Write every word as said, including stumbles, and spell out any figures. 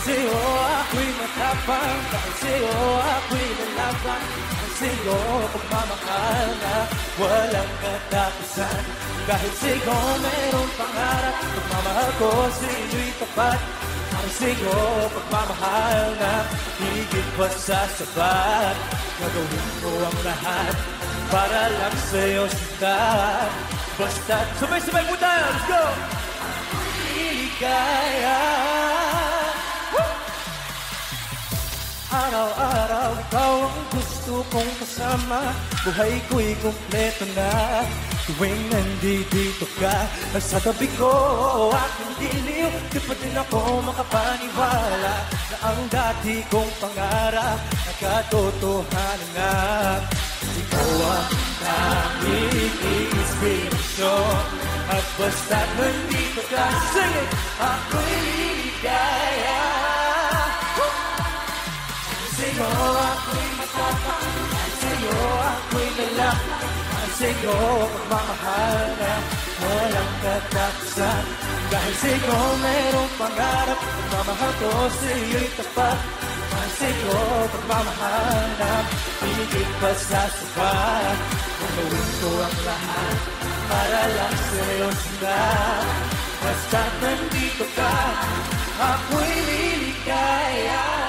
sa'yo ako'y matapang, dahil sa'yo ako'y lalaban, dahil sa'yo pagmamahal na walang katapusan. Dahil sa'yo mayroong pangarap, pagmamahal ko sa'yo'y tapat. Dahil sa'yo pagmamahal na higit pa sa sapat. Gagawin ko ang lahat para lang sa'yo sinta. Basta't sabay-sabay po tayo, let's go! Liligaya. Araw-araw ikaw ang gusto kong kasama. Buhay ko'y kumpleto na tuwing nandito ka. Sa tabi ko aking diliw, di pa din ako makapaniwala na ang dati kong pangarap nagkatotohanan na. Ikaw ang tanging inspirasyon, at basta't nandito ka, sing it! Ako'y liligaya. Sa'yo ako'y matapang, sa'yo ako'y lalaki, sa'yo pagmamahal na walang katapusan. Dahil sa'yo mayroong pangarap, pagmamahal ko sa'yo'y tapat. Dahil sa'yo pagmamahal na higit pa sa sapat. Gagawin ko ang lahat para lang sa'yo sila. Basta't nandito ka, ako'y liligaya.